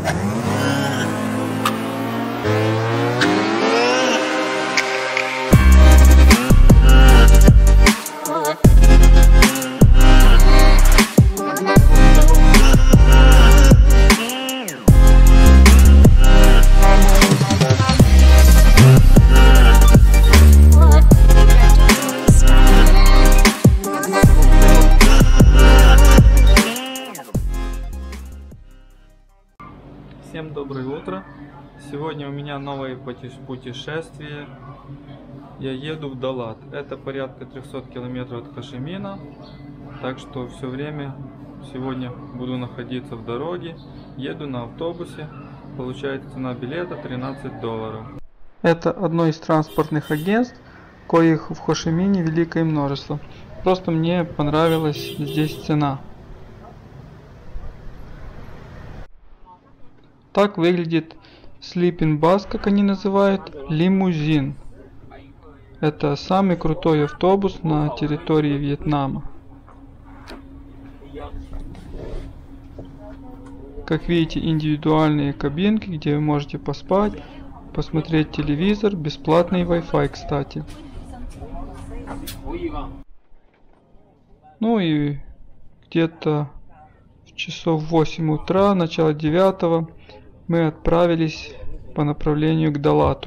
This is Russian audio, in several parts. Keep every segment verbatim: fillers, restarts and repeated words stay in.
Всем доброе утро! Сегодня у меня новое путешествие. Я еду в Далат. Это порядка трёхсот километров от Хошимина. Так что все время сегодня буду находиться в дороге. Еду на автобусе. Получается цена билета тринадцать долларов. Это одно из транспортных агентств, коих в Хошимине великое множество. Просто мне понравилась здесь цена. Так выглядит Sleeping Bus, как они называют, лимузин. Это самый крутой автобус на территории Вьетнама. Как видите, индивидуальные кабинки, где вы можете поспать, посмотреть телевизор, бесплатный Wi-Fi, кстати. Ну и где-то в часов восемь утра, начало девятого, мы отправились по направлению к Далату.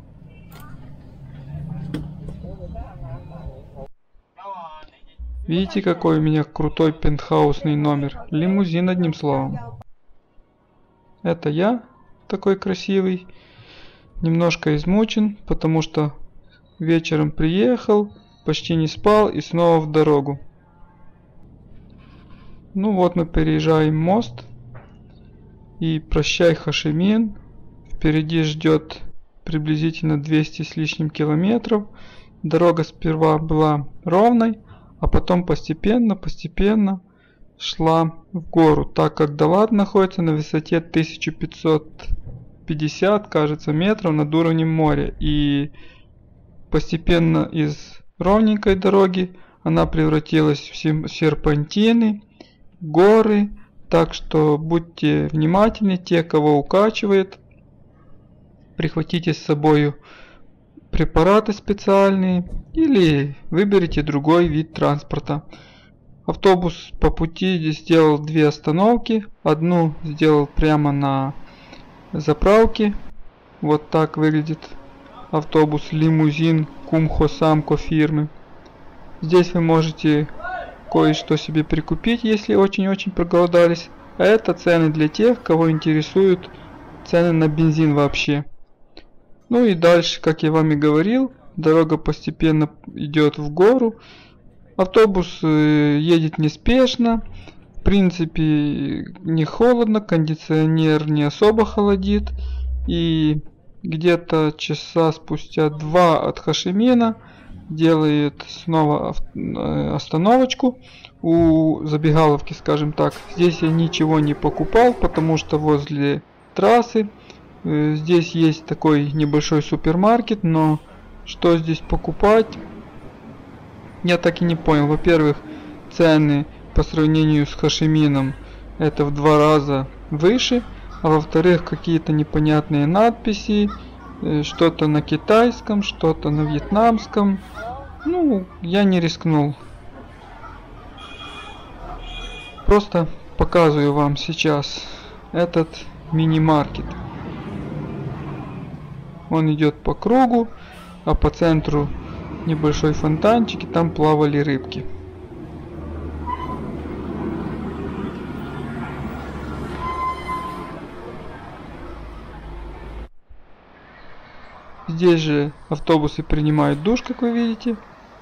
Видите, какой у меня крутой пентхаусный номер? Лимузин, одним словом. Это я, такой красивый, немножко измучен, потому что вечером приехал, почти не спал и снова в дорогу. Ну вот мы переезжаем мост. И прощай, Хошимин. Впереди ждет приблизительно двести с лишним километров. Дорога сперва была ровной, а потом постепенно, постепенно шла в гору, так как Далат находится на высоте тысяча пятьсот пятьдесят, кажется, метров над уровнем моря. И постепенно из ровненькой дороги она превратилась в серпантины, горы. Так что будьте внимательны, те, кого укачивает. Прихватите с собой препараты специальные или выберите другой вид транспорта. Автобус по пути здесь сделал две остановки. Одну сделал прямо на заправке. Вот так выглядит автобус лимузин Кумхо Самко фирмы. Здесь вы можете кое-что себе прикупить, если очень-очень проголодались. А это цены для тех, кого интересуют цены на бензин вообще. Ну и дальше, как я вам и говорил, дорога постепенно идет в гору. Автобус едет неспешно. В принципе, не холодно, кондиционер не особо холодит. И где-то часа спустя два от Хошимина делает снова остановочку у забегаловки, скажем так. Здесь я ничего не покупал, потому что возле трассы. Здесь есть такой небольшой супермаркет, но что здесь покупать, я так и не понял. Во-первых, цены по сравнению с Хошимином это в два раза выше, а во-вторых, какие-то непонятные надписи. Что-то на китайском, что-то на вьетнамском. Ну, я не рискнул. Просто показываю вам сейчас этот мини-маркет. Он идет по кругу, а по центру небольшой фонтанчик, и там плавали рыбки. Здесь же автобусы принимают душ, как вы видите.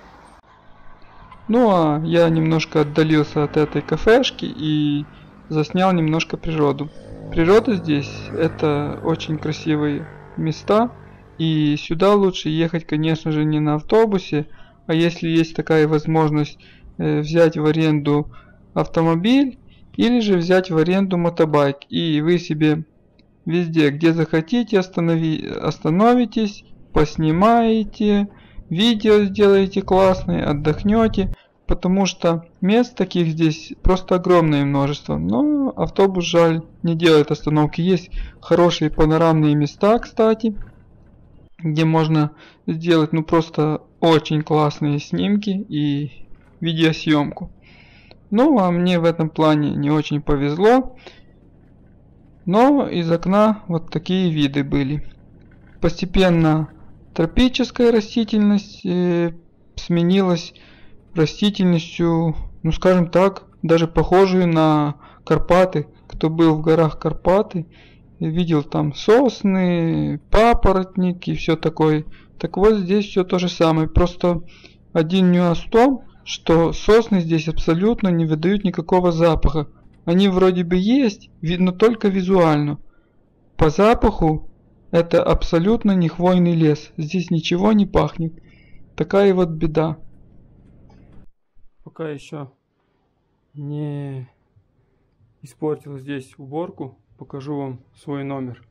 Ну а я немножко отдалился от этой кафешки и заснял немножко природу. Природа здесь это очень красивые места. И сюда лучше ехать, конечно же, не на автобусе, а если есть такая возможность э, взять в аренду автомобиль или же взять в аренду мотобайк. И вы себе везде, где захотите, останови, остановитесь, поснимаете, видео сделаете классные, отдохнете. потому что мест таких здесь просто огромное множество. Но автобус, жаль, не делает остановки. Есть хорошие панорамные места, кстати, где можно сделать ну просто очень классные снимки и видеосъемку. Ну, а мне в этом плане не очень повезло. Но из окна вот такие виды были. Постепенно тропическая растительность э, сменилась растительностью, ну скажем так, даже похожую на Карпаты. Кто был в горах Карпаты, видел там сосны, папоротники и все такое. Так вот здесь все то же самое. Просто один нюанс в том, что сосны здесь абсолютно не выдают никакого запаха. Они вроде бы есть, видно только визуально. По запаху это абсолютно не хвойный лес. Здесь ничего не пахнет. Такая вот беда. Пока еще не испортил здесь уборку, покажу вам свой номер.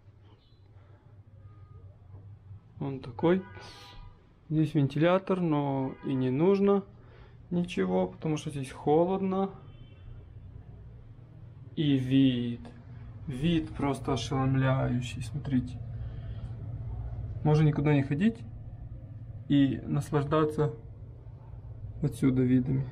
Он такой. Здесь вентилятор, но и не нужно ничего, потому что здесь холодно. И вид. Вид просто ошеломляющий, смотрите. Можно никуда не ходить и наслаждаться отсюда видами.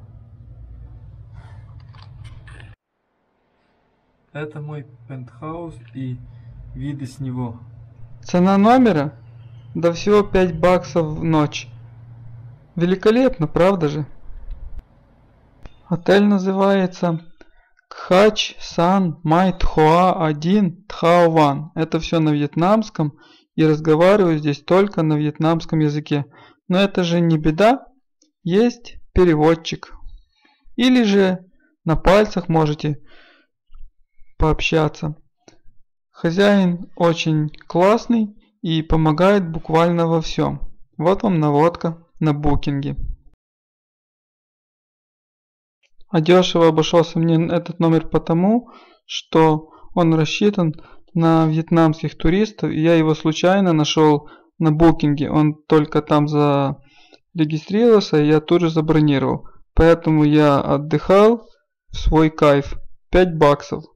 Это мой пентхаус и виды с него. Цена номера? Да всего пять баксов в ночь. Великолепно, правда же? Отель называется Кхач Сан Май Тхоа один Тхао Ван. Это все на вьетнамском, и разговариваю здесь только на вьетнамском языке. Но это же не беда, есть переводчик. Или же на пальцах можете пообщаться. Хозяин очень классный и помогает буквально во всем. Вот вам наводка на букинге. А дешево обошелся мне этот номер потому, что он рассчитан на вьетнамских туристов, и я его случайно нашел на букинге. Он только там зарегистрировался, и я тут же забронировал. Поэтому я отдыхал в свой кайф. пять баксов.